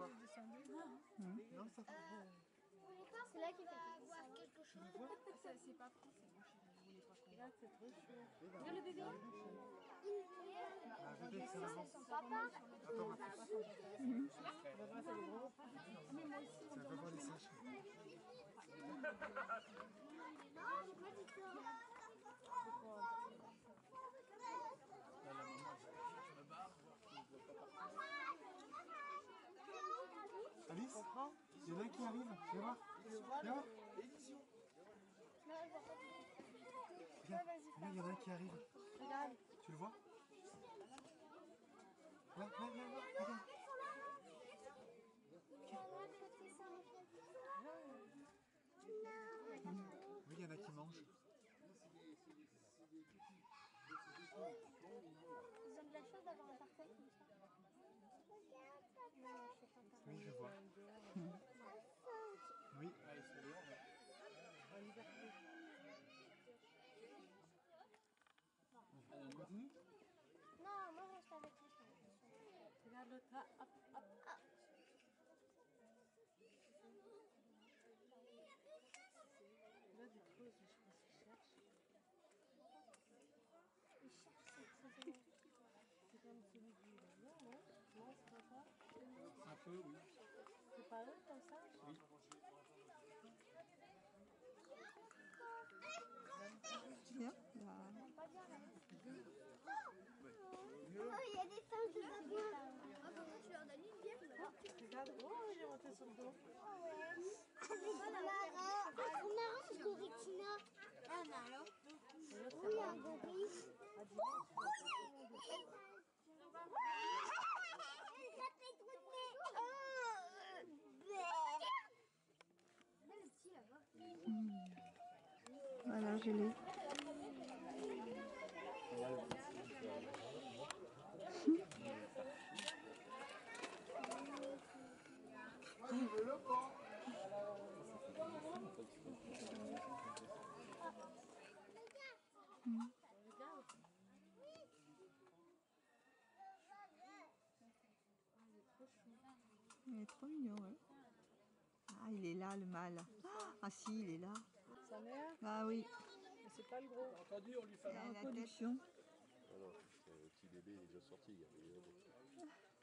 voir. Non, ça va. C'est là qu'il fait boire quelque chose. C'est pas français, moi je voulais pas qu'on... Regarde, c'est trop chaud. Regarde le bébé. Ah, bébé, c'est maman. Son papa. Attends, ma fille. Ça va voir les sages. Non, j'ai pas dit ça. Alice, il y en a un qui arrive. Viens voir. Viens voir. Non, elle voit pas du tout. Regarde, regarde, il y en a un qui arrive. Regarde. Tu le vois? Là, regarde. Oui, il y en a qui mangent. Ils ont de la chance d'avoir un parfait comme ça. Oui, je vois. Oui. On continue? Non, moi je reste avec lui. Regarde l'autre. Ah, hop, hop. Ah. Là, du coup, je pense qu'il cherche. Il cherche cette chose. C'est comme celui du... Non, non, non, c'est pas ça. Un peu, oui. C'est pas eux comme ça? Oui. Tiens, là. Pas bien là. Oh, il y a des singes de babouin. Ah, bah, tu leur donnes une bière là. Regarde, oh, il est monté sur le dos. Oh, ouais. C'est marrant. C'est marrant ce goritina. Ah, non, alors. Oui, un gorille. Ça fait trop de nez. Voilà, je l'ai. Il est trop mignon, ouais. Ah, il est là, le mâle. Ah si, il est là. Sa mère, Ah oui. mais c'est pas le gros. Entendu, on lui fait La reproduction. Alors, le petit bébé il est déjà sorti. Il y avait...